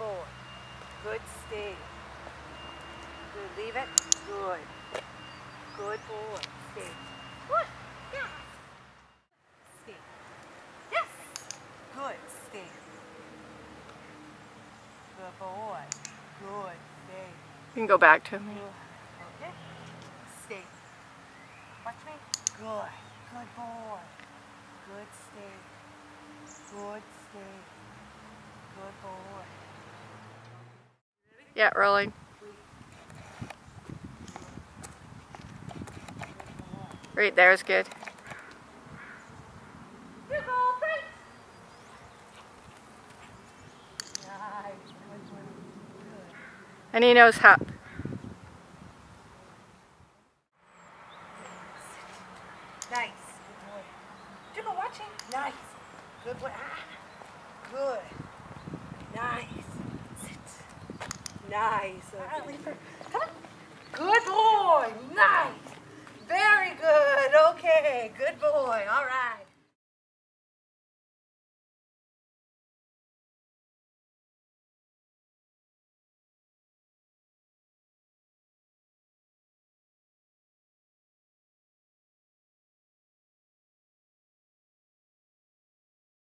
boy. Good, stay. Good, leave it. Good. Good boy. Stay. Good. Yeah. Stay. Yes. Good, stay. Good boy. Good, stay. You can go back to me. Good. Okay. Stay. Watch me. Good. Good boy. Good, stay. Good, stay. Good boy. Yeah, rolling. Right there is good. Doogle, right. Nice. Good. And he knows hop. Nice. Good boy. Doogle, watching. Nice. Good boy. Ah. Good. Nice. Sit. Nice. Leave her. Come on. Good boy.